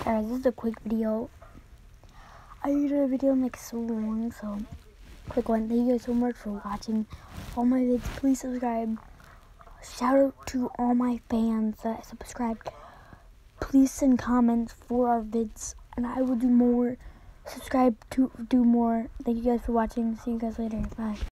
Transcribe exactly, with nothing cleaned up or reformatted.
Alright, this is a quick video. I did a video like so long, so quick one. Thank you guys so much for watching all my vids. Please subscribe. Shout out to all my fans that subscribed. Please send comments for our vids, and I will do more. Subscribe to do more. Thank you guys for watching. See you guys later. Bye.